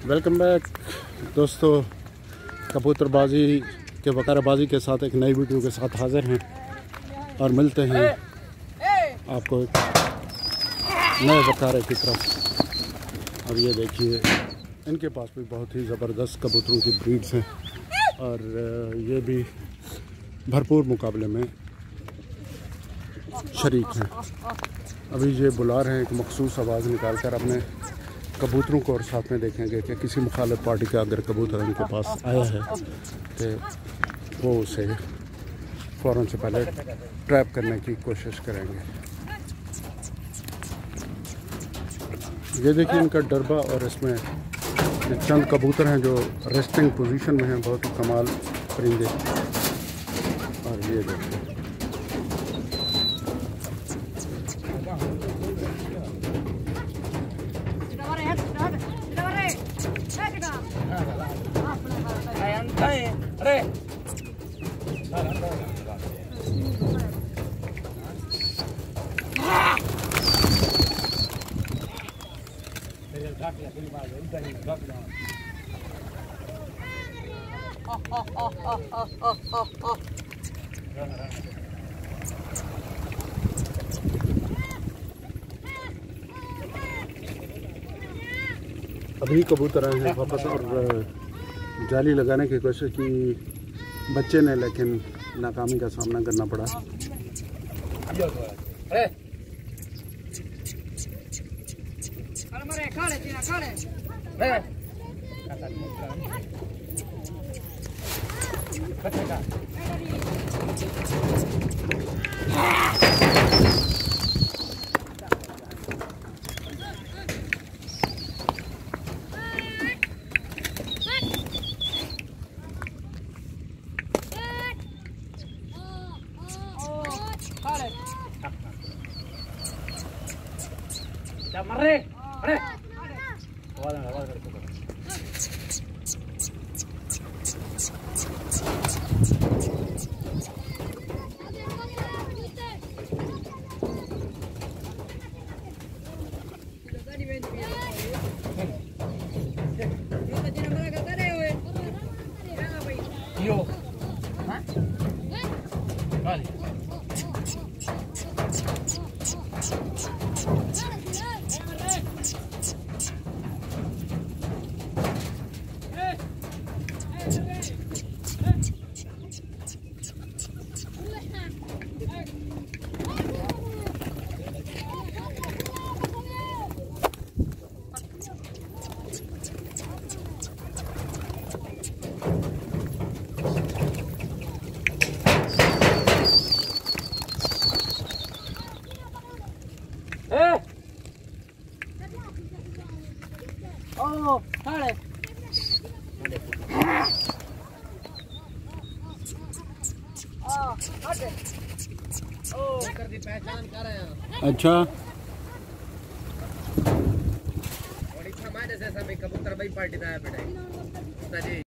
Welcome back दोस्तों। कबूतर बाजी के वकारा बाजी के साथ एक नई वीडियो के साथ हाजिर हैं और मिलते हैं आपको एक नए वकारे की तरफ। और ये देखिए, इनके पास भी बहुत ही ज़बरदस्त कबूतरों की ब्रीड्स हैं और ये भी भरपूर मुकाबले में शरीक हैं। अभी ये बुला रहे हैं एक मखसूस आवाज़ निकाल कर अपने कबूतरों को, और साथ में देखेंगे कि किसी मुखालिफ पार्टी का अगर कबूतर इनके पास आया है तो वो उसे फ़ौरन से पहले ट्रैप करने की कोशिश करेंगे। ये देखिए इनका डरबा, और इसमें चंद कबूतर हैं जो रेस्टिंग पोजीशन में हैं, बहुत ही कमाल परिंदे। और ये देखिए अभी कबूतर आए हैं वापस और जाली लगाने की कोशिश की बच्चे ने, लेकिन नाकामी का सामना करना पड़ा। अच्छा कबूतर भाई पार्टी